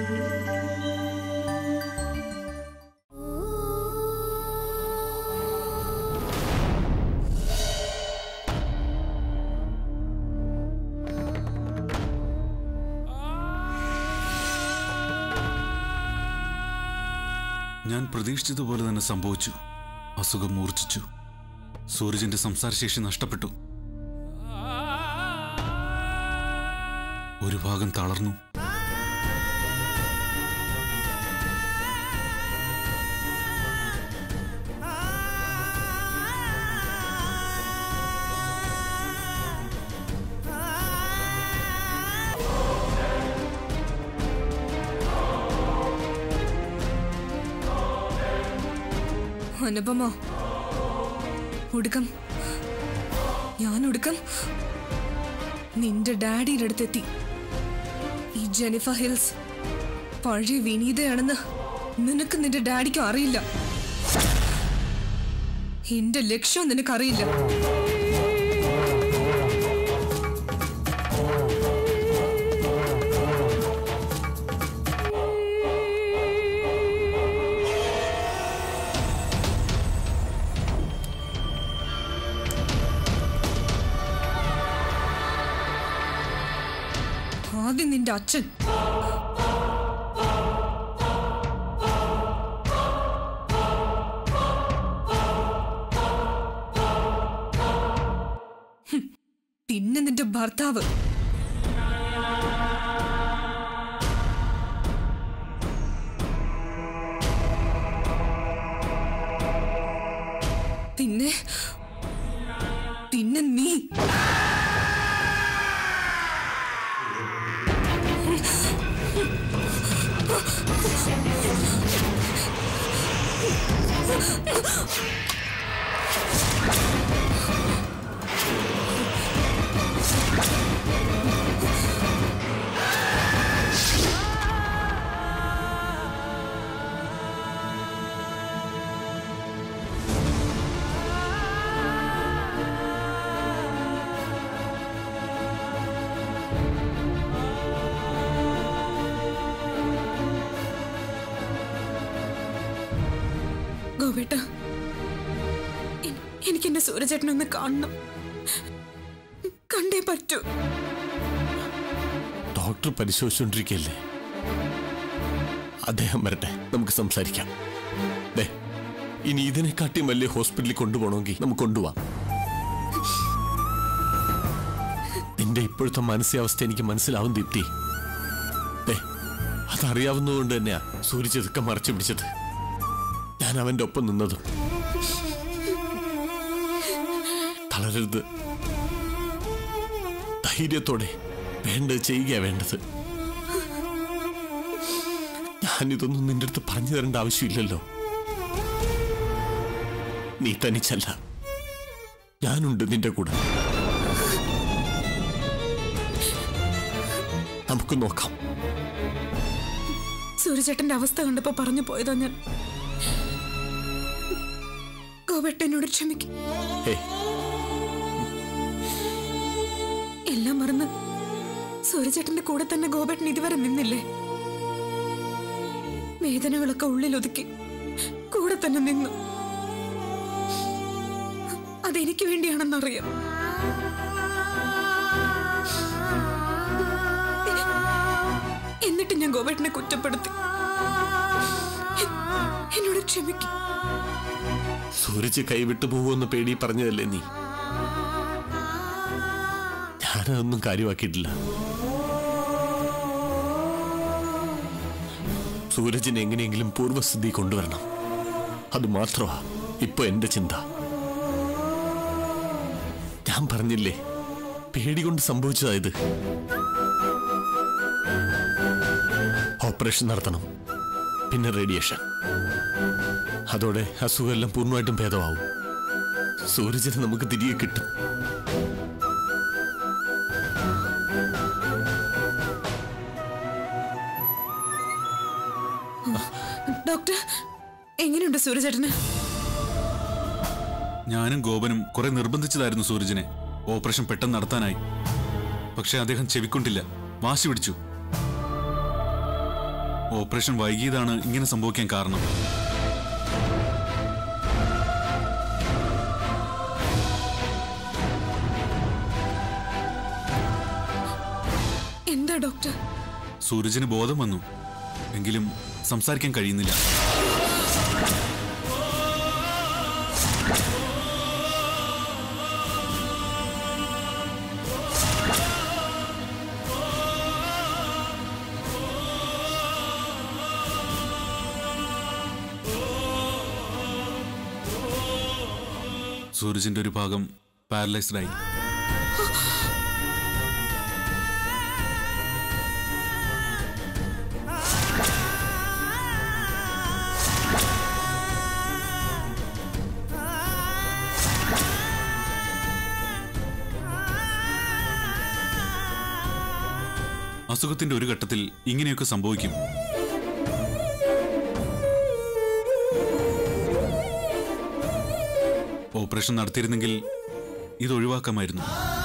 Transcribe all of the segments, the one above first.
ഞാൻ പ്രതീക്ഷിച്ചതുപോലെ തന്നെ സംഭവിച്ചു. അസുഖം മൂർച്ഛിച്ചു. സൂരജിന്റെ സംസാരശേഷി നഷ്ടപ്പെട്ടു. ഒരു ഭാഗം തളർന്നു. അനുപമ, ഒടുക്കം ഞാനൊടുക്കം നിന്റെ ഡാഡിയുടെ അടുത്തെത്തി. ഈ ജെനിഫർ ഹിൽസ് പഴയ വിനീതയാണെന്ന് നിനക്ക് നിന്റെ ഡാഡിക്കും അറിയില്ല. എന്റെ ലക്ഷ്യം നിനക്കറിയില്ല. ആദ്യം നിന്റെ അച്ഛൻ, പിന്നെ നിന്റെ ഭർത്താവ്, പിന്നെ പിന്നെ നീ. ഗോപേട്ട, എനിക്കെന്റെ സൂരജേട്ടനൊന്ന് കാണണം. കണ്ടേ പറ്റൂ. ഡോക്ടർ പരിശോധിച്ചുകൊണ്ടിരിക്കല്ലേ, അദ്ദേഹം വരട്ടെ, നമുക്ക് സംസാരിക്കാം. ഇനി ഇതിനെക്കാട്ടിയും വലിയ ഹോസ്പിറ്റലിൽ കൊണ്ടുപോകണമെങ്കിൽ നമുക്ക് കൊണ്ടുപോവാം. നിന്റെ ഇപ്പോഴത്തെ മാനസികാവസ്ഥ എനിക്ക് മനസ്സിലാവും ദീപ്തി. അതറിയാവുന്നതുകൊണ്ട് തന്നെയാ സൂരജ് ഇതൊക്കെ മറച്ചു പിടിച്ചത്. ഞാൻ അവന്റെ ഒപ്പം നിന്നതും. തളരരുത്, ധൈര്യത്തോടെ വേണ്ടത് ചെയ്യുക വേണ്ടത്. ഞാനിതൊന്നും നിന്റെ അടുത്ത് പറഞ്ഞു തരേണ്ട ആവശ്യമില്ലല്ലോ. നീ തനിച്ചല്ല, ഞാനുണ്ട് നിന്റെ കൂടെ. നമുക്ക് നോക്കാം. സൂര്യചേട്ടന്റെ അവസ്ഥ കണ്ടപ്പോ പറഞ്ഞു പോയതാ ഞാൻ. ഗോപേട്ടനോട് ക്ഷമിക്കും. എല്ലാം മറന്ന് സൂര്യചേട്ടന്റെ കൂടെ തന്നെ ഗോപേട്ടൻ ഇതുവരെ നിന്നില്ലേ? വേദനകളൊക്കെ ഉള്ളിലൊതുക്കി കൂടെ തന്നെ നിന്നു. അതെനിക്ക് വേണ്ടിയാണെന്നറിയാം. എന്നിട്ട് ഞാൻ ഗോപേട്ടനെ കുറ്റപ്പെടുത്തി. എന്നോട് ക്ഷമിക്കും. സൂരജ് കൈവിട്ടു പോകുമെന്ന് പേടി പറഞ്ഞതല്ലേ നീ? ഞാനതൊന്നും കാര്യമാക്കിയിട്ടില്ല. സൂരജിനെ എങ്ങനെയെങ്കിലും പൂർവ്വസ്ഥിതി കൊണ്ടുവരണം. അത് മാത്രമാ ഇപ്പൊ എന്റെ ചിന്ത. ഞാൻ പറഞ്ഞില്ലേ, പേടി കൊണ്ട് സംഭവിച്ചതായത്. ഓപ്പറേഷൻ നടത്തണം, പിന്നെ റേഡിയേഷൻ. അതോടെ അസുഖമെല്ലാം പൂർണ്ണമായിട്ടും ഭേദമാവും. സൂരജിനെ നമുക്ക് തിരികെ കിട്ടും. ഡോക്ടർ, എങ്ങനെയുണ്ട് സൂരജേട്ടന്? ഞാനും ഗോപനും കുറെ നിർബന്ധിച്ചതായിരുന്നു സൂരജിനെ ഓപ്പറേഷൻ പെട്ടെന്ന് നടത്താനായി. പക്ഷെ അദ്ദേഹം ചെവിക്കൊണ്ടില്ല, വാശി പിടിച്ചു. ഓപ്പറേഷൻ വൈകിയതാണ് ഇങ്ങനെ സംഭവിക്കാൻ കാരണം. എന്താ ഡോക്ടർ? സൂരജിന് ബോധം വന്നു, എങ്കിലും സംസാരിക്കാൻ കഴിയുന്നില്ല. സൂരജിന്റെ ഒരു ഭാഗം പാരലൈസ്ഡ് ആയി. അസുഖത്തിന്റെ ഒരു ഘട്ടത്തിൽ ഇങ്ങനെയൊക്കെ സംഭവിക്കും. ഓപ്പറേഷൻ നടത്തിയിരുന്നെങ്കിൽ ഇത് ഒഴിവാക്കാമായിരുന്നു.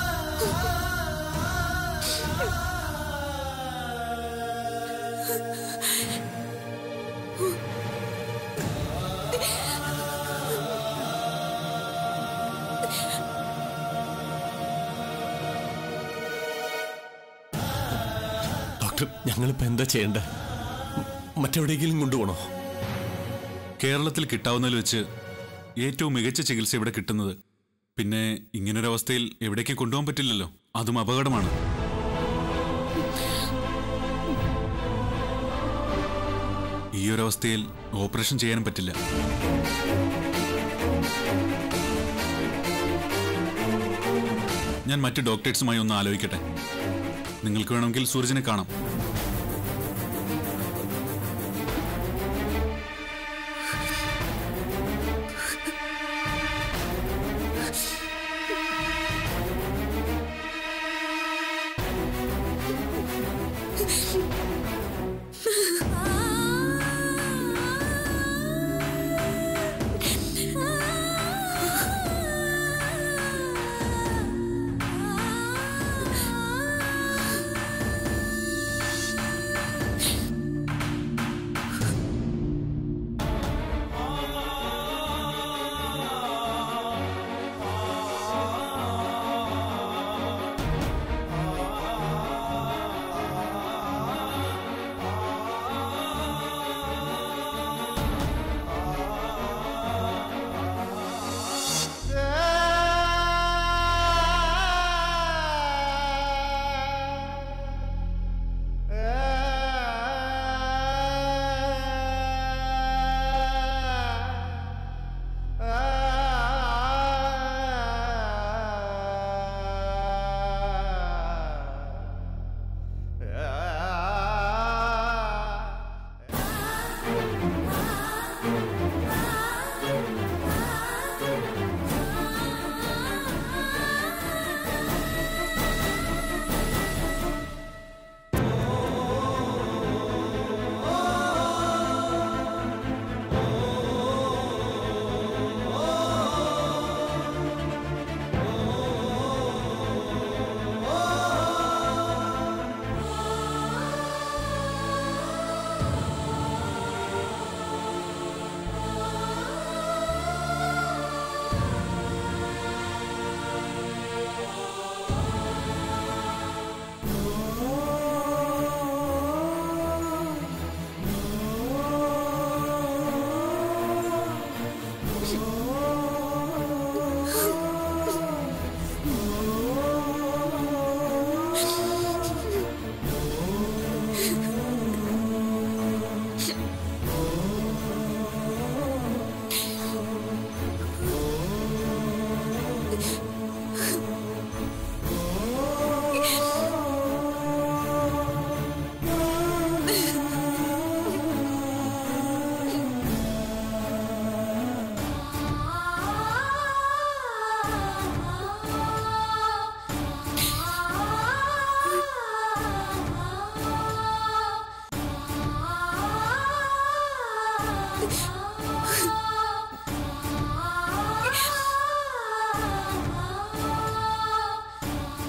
ഡോക്ടർ, ഞങ്ങളിപ്പോ എന്താ ചെയ്യണ്ടേ? മറ്റെവിടെയെങ്കിലും കൊണ്ടുപോകണോ? കേരളത്തിൽ കിട്ടാവുന്നതിൽ വെച്ച് ഏറ്റവും മികച്ച ചികിത്സ ഇവിടെ കിട്ടുന്നത്. പിന്നെ ഇങ്ങനൊരവസ്ഥയിൽ എവിടേക്ക് കൊണ്ടുപോകാൻ പറ്റില്ലല്ലോ, അതും അപകടമാണ്. ഈ ഒരവസ്ഥയിൽ ഓപ്പറേഷൻ ചെയ്യാനും പറ്റില്ല. ഞാൻ മറ്റ് ഡോക്ടേഴ്സുമായി ഒന്ന് ആലോചിക്കട്ടെ. നിങ്ങൾക്ക് വേണമെങ്കിൽ സൂരജിനെ കാണാം.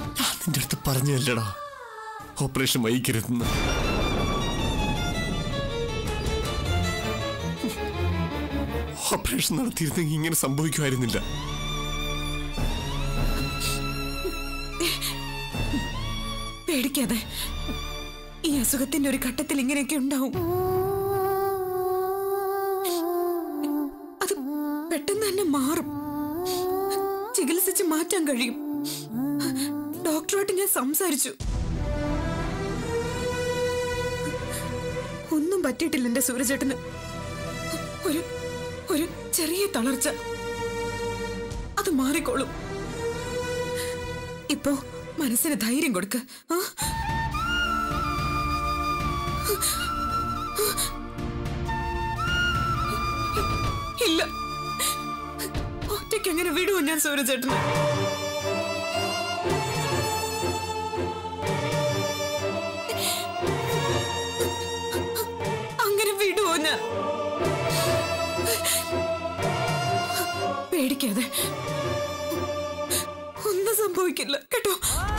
പറഞ്ഞല്ലടാ ഓപ്പറേഷൻ വൈകരുതെന്ന്. ഓപ്പറേഷൻ നടത്തിയിരുന്നെങ്കിൽ ഇങ്ങനെ സംഭവിക്കുമായിരുന്നില്ല. പേടിക്കാതെ, ഈ അസുഖത്തിന്റെ ഒരു ഘട്ടത്തിൽ ഇങ്ങനെയൊക്കെ ഉണ്ടാവും. അത് പെട്ടെന്ന് തന്നെ മാറും. ചികിത്സിച്ച് മാറ്റാൻ കഴിയും. ഡോക്ടറുമായിട്ട് ഞാൻ സംസാരിച്ചു. ഒന്നും പറ്റിയിട്ടില്ല എന്റെ സൂരജേട്ടന്. ഒരു ചെറിയ തളർച്ച, അത് മാറിക്കോളും. ഇപ്പോ മനസ്സിന് ധൈര്യം കൊടുക്ക. ഇല്ല, ഒറ്റയ്ക്ക് അങ്ങനെ വിടുവോ ഞാൻ സൂരജേട്ടന്? അങ്ങനെ വിടുവോ ഞാൻ? പേടിക്കാതെ, ഒന്നും സംഭവിക്കില്ല കേട്ടോ.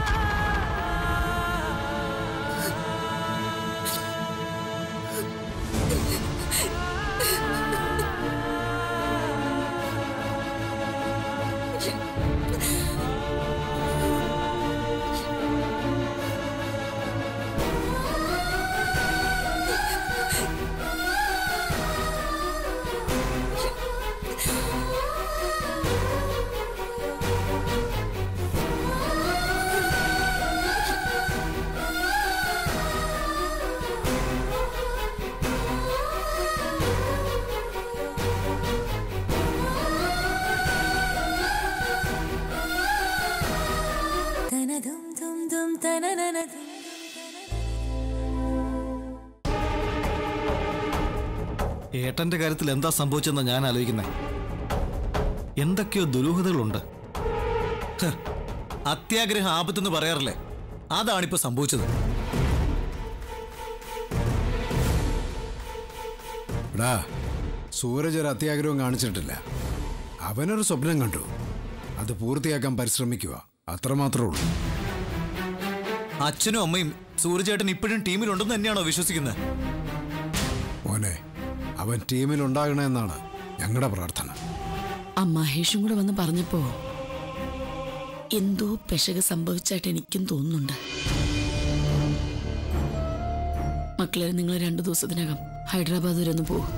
ഏട്ടന്റെ കാര്യത്തിൽ എന്താ സംഭവിച്ചെന്നാ ഞാൻ ആലോചിക്കുന്നത്. എന്തൊക്കെയോ ദുരൂഹതകളുണ്ട്. അത്യാഗ്രഹം ആപത്തെന്ന് പറയാറില്ലേ, അതാണിപ്പോ സംഭവിച്ചത്. സൂരജ് ഒരു അത്യാഗ്രഹവും കാണിച്ചിട്ടില്ല. അവനൊരു സ്വപ്നം കണ്ടു, അത് പൂർത്തിയാക്കാൻ പരിശ്രമിക്കുക, അത്രമാത്രമേ ഉള്ളൂ. അച്ഛനും അമ്മയും സൂരജേട്ടൻ ഇപ്പോഴും ടീമിലുണ്ടെന്ന് തന്നെയാണോ വിശ്വസിക്കുന്നത്? മോനെ, അവൻ ടീമിലുണ്ടാകണമെന്നാണ് ഞങ്ങളുടെ പ്രാർത്ഥന. ആ മഹേഷും കൂടെ വന്ന് പറഞ്ഞപ്പോ എന്തോ പെശക സംഭവിച്ചായിട്ട് എനിക്കും തോന്നുന്നുണ്ട്. മക്കളെ, നിങ്ങൾ 2 ദിവസത്തിനകം ഹൈദരാബാദ് വരെ ഒന്ന് പോകും.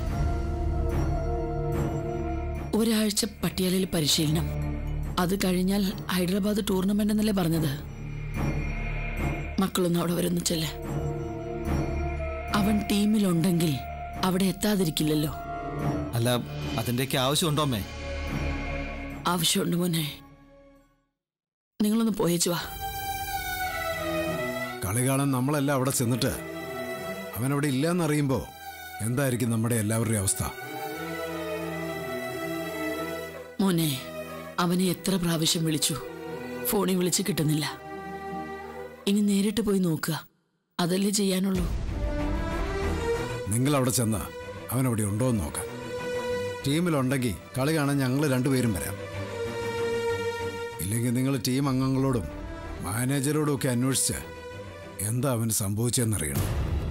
ഒരാഴ്ച പട്ടിയാലയിൽ പരിശീലനം, അത് കഴിഞ്ഞാൽ ഹൈദരാബാദ് ടൂർണമെന്റ് എന്നല്ലേ പറഞ്ഞത്. മക്കളൊന്നും അവിടെ വരെ ഒന്ന് ചെല്ലേ. അവൻ ടീമിലുണ്ടെങ്കിൽ അവിടെ എത്താതിരിക്കില്ലല്ലോ. അല്ല, അതിന്റെയൊക്കെ ആവശ്യമുണ്ടോ അമ്മേ? ആവശ്യമുണ്ട് മോനെ, നിങ്ങളൊന്ന് പോയേച്ചു വാ. കളി കാണാൻ നമ്മളെല്ലാം അവിടെ ചെന്നിട്ട് അവനവിടെ ഇല്ലയെന്നറിയുമ്പോ എന്തായിരിക്കും നമ്മുടെ എല്ലാവരുടെയും അവസ്ഥ? മോനെ, അവനെ എത്ര പ്രാവശ്യം വിളിച്ചു, ഫോണിൽ വിളിച്ച് കിട്ടുന്നില്ല. ഇനി നേരിട്ട് പോയി നോക്കുക, അതല്ലേ ചെയ്യാനുള്ളൂ. നിങ്ങൾ അവിടെ ചെന്ന് അവനവിടെ ഉണ്ടോ എന്ന് നോക്കാം. ടീമിലുണ്ടെങ്കിൽ കളി കാണാൻ ഞങ്ങൾ 2 പേരും വരാം. ഇല്ലെങ്കിൽ നിങ്ങൾ ടീം അംഗങ്ങളോടും മാനേജരോടും ഒക്കെ അന്വേഷിച്ച് എന്താ അവന് സംഭവിച്ചതെന്നറിയണം.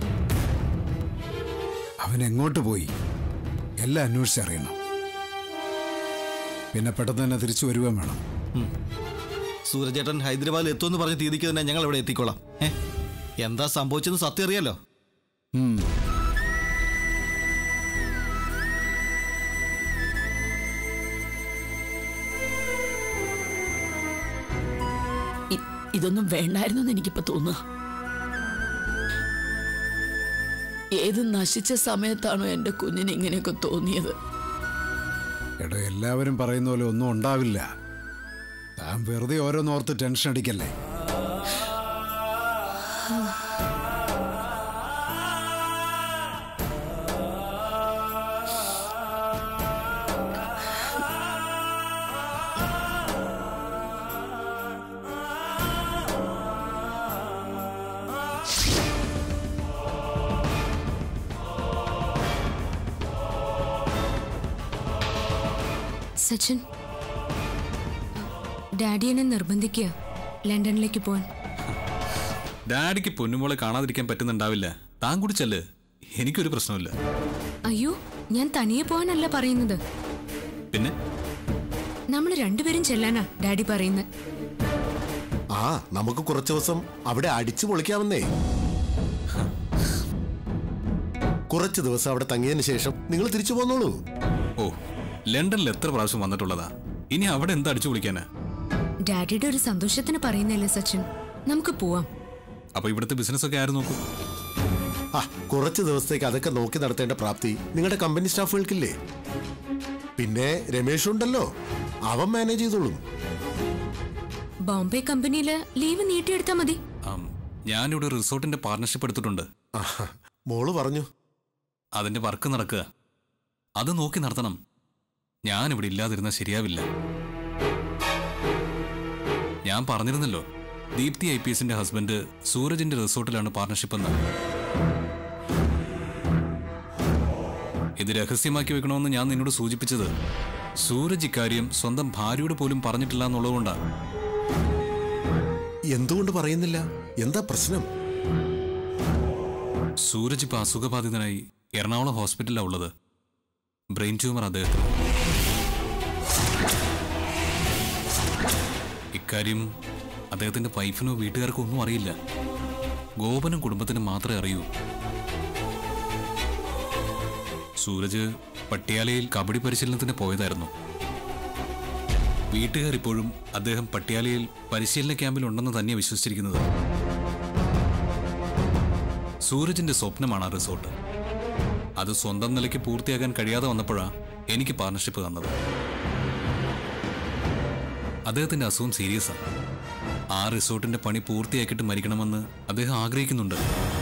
അവൻ എങ്ങോട്ട് പോയി എല്ലാം അന്വേഷിച്ചറിയണം. പിന്നെ പെട്ടെന്ന് തന്നെ തിരിച്ചു വരുവാൻ വേണം. സൂരജേട്ടൻ ഹൈദരാബാദിൽ എത്തുമെന്ന് പറഞ്ഞ തീയതിക്ക് തന്നെ ഞങ്ങൾ ഇവിടെ എത്തിക്കോളാം. എന്താ സംഭവിച്ചെന്ന് സത്യം അറിയാലോ. ഇതൊന്നും വേണ്ടായിരുന്നു എന്ന് എനിക്കിപ്പോ തോന്നുക. ഏത് നശിച്ച സമയത്താണോ എന്റെ കുഞ്ഞിന് ഇങ്ങനെയൊക്കെ തോന്നിയത്? എടോ, എല്ലാവരും പറയുന്ന പോലെ ഒന്നും ഉണ്ടാവില്ല. താൻ വെറുതെ ഓരോന്നോർത്ത് ടെൻഷൻ അടിക്കല്ലേ. സച്ചിൻ, ഡാഡി എന്നെ നിർബന്ധിക്കുക ലണ്ടനിലേക്ക് പോവാൻ. ഡാഡിക്ക് പൊന്നുമോളെ കാണാതിരിക്കാൻ പറ്റുന്നുണ്ടാവില്ല. താൻ കുടിച്ചല്ലേ, എനിക്കൊരു പ്രശ്നമില്ല. അയ്യോ, ഞാൻ തനിയെ പോവാനല്ല പറയുന്നത്. പിന്നെ നമ്മൾ രണ്ടുപേരും ചെല്ലാനാ ഡാഡി പറയുന്നത്. ആ നമുക്ക് കുറച്ചു ദിവസം അവിടെ അടിച്ചു പൊളിക്കാമെന്നേ. കുറച്ചു ദിവസം അവിടെ തങ്ങിയതിന് ശേഷം നിങ്ങൾ തിരിച്ചു പോന്നോളൂ. ഓ, ലണ്ടനിൽ എത്ര പ്രാവശ്യം വന്നിട്ടുള്ളതാ, ഇനി അവിടെ എന്താ അടിച്ചു വിളിക്കാനാ? ഡാഡിയുടെ ഒരു സന്തോഷത്തിന് പറയുന്നില്ലേ സച്ചിൻ, നമുക്ക് പോവാം. അപ്പൊ ഇവിടുത്തെ ബിസിനസ് ഒക്കെ ആര് നോക്കും? ആ കുറച്ചു ദിവസത്തേക്ക് അതൊക്കെ നോക്കി നടത്തേണ്ട പ്രാപ്തി നിങ്ങളുടെ കമ്പനി സ്റ്റാഫുകൾക്കില്ലേ? പിന്നെ രമേശ് ഉണ്ടല്ലോ, അവൻ മാനേജ് ചെയ്തോളും. ബോംബെ കമ്പനിയില് ലീവ് നീട്ടിയെടുത്താ മതി. ഞാനിവിടെ റിസോർട്ടിന്റെ പാർട്ണർഷിപ്പ് എടുത്തിട്ടുണ്ട്. മോള് പറഞ്ഞു അതിന്റെ വർക്ക് നടക്കുക, അത് നോക്കി നടത്തണം. ഞാനിവിടെ ഇല്ലാതിരുന്നാൽ ശരിയാവില്ല. ഞാൻ പറഞ്ഞിരുന്നല്ലോ, ദീപ്തി IPSന്റെ ഹസ്ബൻഡ് സൂരജിന്റെ റിസോർട്ടിലാണ് പാർട്ണർഷിപ്പ് എന്ന്. ഇത് രഹസ്യമാക്കി വെക്കണമെന്ന് ഞാൻ നിന്നോട് സൂചിപ്പിച്ചത് സൂരജ് ഇക്കാര്യം സ്വന്തം ഭാര്യയോട് പോലും പറഞ്ഞിട്ടില്ല എന്നുള്ളതുകൊണ്ടാണ്. എന്തുകൊണ്ട് പറയുന്നില്ല? എന്താ പ്രശ്നം? സൂരജ് ഇപ്പൊ അസുഖബാധിതനായി എറണാകുളം ഹോസ്പിറ്റലിലാണ് ഉള്ളത്. ബ്രെയിൻ ട്യൂമർ അദ്ദേഹത്തിന്. ഇക്കാര്യം അദ്ദേഹത്തിന്റെ വൈഫിനോ വീട്ടുകാർക്കോ ഒന്നും അറിയില്ല. ഗോപനും കുടുംബത്തിനും മാത്രമേ അറിയൂ. സൂരജ് പട്യാലയിൽ കബഡി പരിശീലനത്തിന് പോയതായിരുന്നു. വീട്ടുകാർ ഇപ്പോഴും അദ്ദേഹം പട്യാലയിൽ പരിശീലന ക്യാമ്പിൽ ഉണ്ടെന്ന് തന്നെയാണ് വിശ്വസിച്ചിരിക്കുന്നത്. സൂരജിന്റെ സ്വപ്നമാണ് ആ റിസോർട്ട്. അത് സ്വന്തം നിലയ്ക്ക് പൂർത്തിയാക്കാൻ കഴിയാതെ വന്നപ്പോഴാണ് എനിക്ക് പാർട്ണർഷിപ്പ് തന്നത്. അദ്ദേഹത്തിന്റെ അസുഖം സീരിയസാണ്. ആ റിസോർട്ടിന്റെ പണി പൂർത്തിയാക്കിയിട്ട് മരിക്കണമെന്ന് അദ്ദേഹം ആഗ്രഹിക്കുന്നുണ്ട്.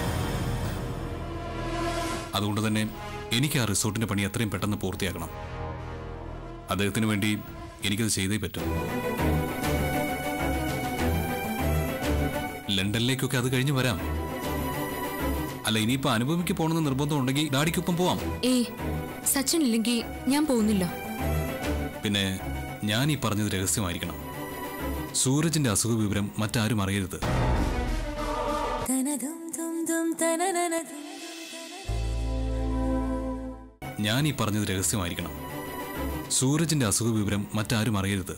അതുകൊണ്ട് തന്നെ എനിക്ക് ആ റിസോർട്ടിന്റെ പണി എത്രയും പെട്ടെന്ന് പൂർത്തിയാക്കണം. അദ്ദേഹത്തിന് വേണ്ടി എനിക്കത് ചെയ്തേ പറ്റൂ. ലണ്ടനിലേക്കൊക്കെ അത് കഴിഞ്ഞ് വരാം. അല്ല, ഇനിയിപ്പോ അനുഭവിക്ക് പോകണമെന്ന് നിർബന്ധം ഉണ്ടെങ്കിൽ ഡാഡിക്കൊപ്പം പോവാം. സച്ചിൻ ഇല്ലെങ്കിൽ ഞാൻ പോകുന്നില്ല. പിന്നെ ഞാൻ ഈ പറഞ്ഞത് രഹസ്യമായിരിക്കണം. സൂരജിന്റെ അസുഖ വിവരം മറ്റാരും അറിയരുത്. ഞാൻ ഈ പറഞ്ഞത് രഹസ്യമായിരിക്കണം. സൂരജിന്റെ അസുഖ വിവരം മറ്റാരും അറിയരുത്.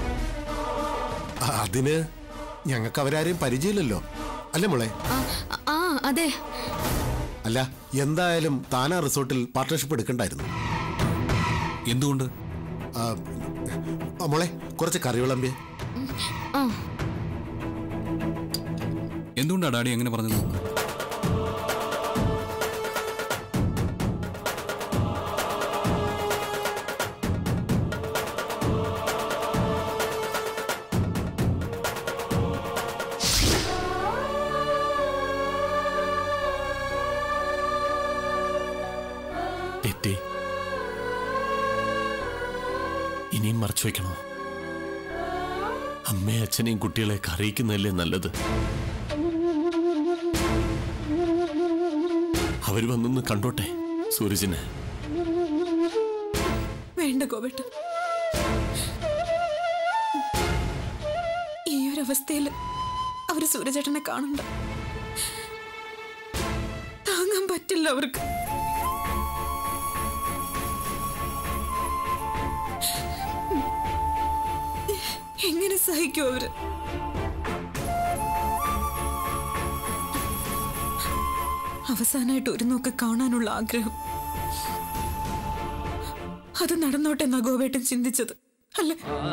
അതിന് ഞങ്ങൾക്ക് അവരാരെയും പരിചയമില്ലല്ലോ, അല്ലേ മോളെ? അതെ. അല്ല, എന്തായാലും താനാ റിസോർട്ടിൽ പാർട്ണർഷിപ്പ് എടുക്കണ്ടായിരുന്നു. എന്തുകൊണ്ട്? മോളെ കുറച്ച് കറി വിളമ്പിയെ. എന്തുകൊണ്ടാ ഡാഡി എങ്ങനെ പറഞ്ഞത്? തെറ്റി ഇനിയും മറച്ചു വയ്ക്കണോ? അമ്മയും അച്ഛനെയും കുട്ടികളെയൊക്കെ അറിയിക്കുന്നതല്ലേ നല്ലത്. അവര് വന്നൊന്ന് കണ്ടോട്ടെ സൂരജിനെ. വേണ്ട ഗോപേട്ട, ഈ ഒരു അവസ്ഥയിൽ അവര് സൂരജേട്ടനെ കാണണ്ട. താങ്ങാൻ പറ്റില്ല അവർക്ക്. എങ്ങനെ സഹിക്കും അവര്? അവസാനമായിട്ട് ഒരു നോക്ക് കാണാനുള്ള ആഗ്രഹം, അത് നടന്നോട്ടെ എന്നാ ഗോപേട്ടൻ ചിന്തിച്ചത് അല്ലേ?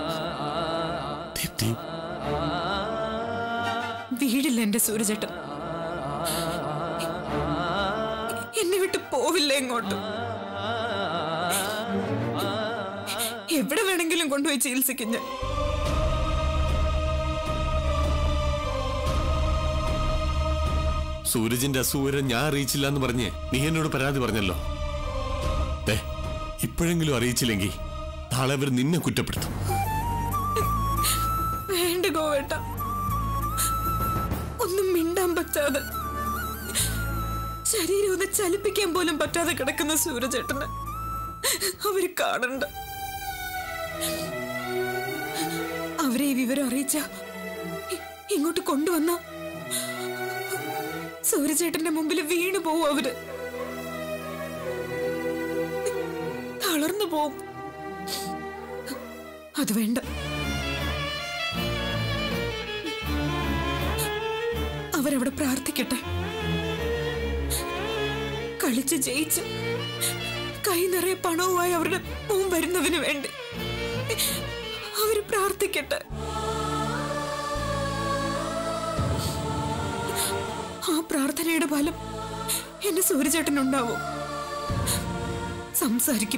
വീടില്ല എന്റെ സൂരജേട്ടൻ. എന്നെ വിട്ട് പോവില്ല എങ്ങോട്ടും. എവിടെ വേണമെങ്കിലും കൊണ്ടുപോയി ചികിത്സിക്കും ഞാൻ. സൂരജിന്റെ അസുഖം ഞാൻ അറിയിച്ചില്ല എന്ന് പറഞ്ഞ് നീ എന്നോട് പരാതി പറഞ്ഞല്ലോ. ഇപ്പോഴെങ്കിലും അറിയിച്ചില്ലെങ്കിൽ നാളെ അവർ നിന്നെ കുറ്റപ്പെടുത്തും. വേണ്ട ഗോവേട്ട, ഒന്നും മിണ്ടാൻ പറ്റാതെ, ശരീരം ഒന്ന് ചലിപ്പിക്കാൻ പോലും പറ്റാതെ കിടക്കുന്ന സൂരജേട്ടന് അവര് കാണണ്ട. അവരെ ഈ വിവരം അറിയിച്ച ഇങ്ങോട്ട് കൊണ്ടുവന്ന സൂരജേട്ടന്റെ മുമ്പിൽ വീണു പോവും. അവര് തളർന്നു പോവും. അത് വേണ്ട. അവരവിടെ പ്രാർത്ഥിക്കട്ടെ. കളിച്ച് ജയിച്ച് കൈ നിറയെ പണവുമായി അവരുടെ മുമ്പ് വരുന്നതിന് വേണ്ടി അവര് പ്രാർത്ഥിക്കട്ടെ. ആ പ്രാർത്ഥനയുടെ ഫലം എന്റെ സൂര്യചേട്ടനുണ്ടാവും. സംസാരിക്കും.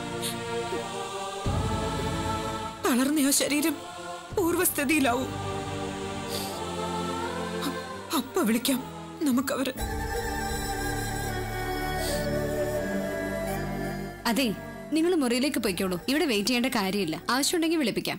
തളർന്ന ആ ശരീരം പൂർവസ്ഥിതിയിലാവും. അപ്പ വിളിക്കാം നമുക്കവര്. അതെ, നിങ്ങൾ മുറിയിലേക്ക് പോയിക്കോളൂ. ഇവിടെ വെയിറ്റ് ചെയ്യേണ്ട കാര്യമില്ല. ആവശ്യമുണ്ടെങ്കിൽ വിളിപ്പിക്കാം.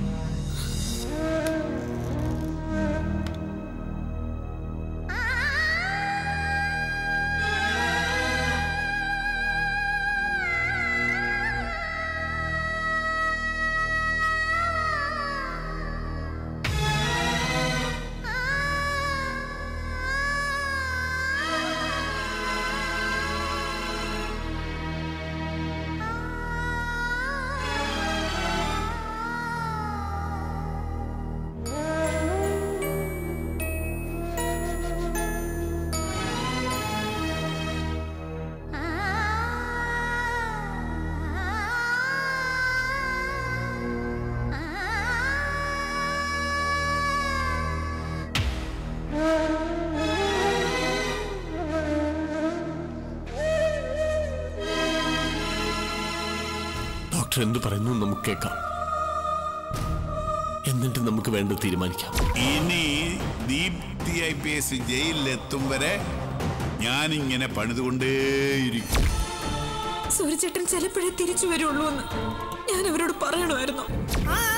ഡോക്ടർ എന്ത് പറയുന്നു നമുക്ക് കേൾക്കാം. എന്നിട്ട് നമുക്ക് വേണ്ടത് തീരുമാനിക്കാം. ഇനി ദീപ്തി IPS ജയിലിലെത്തും വരെ ഞാനിങ്ങനെ പണിതുകൊണ്ടേയിരിക്കും. സൂര്യചേട്ടൻ ചിലപ്പോഴേ തിരിച്ചു വരുള്ളൂ എന്ന് ഞാൻ അവരോട് പറയണമായിരുന്നു.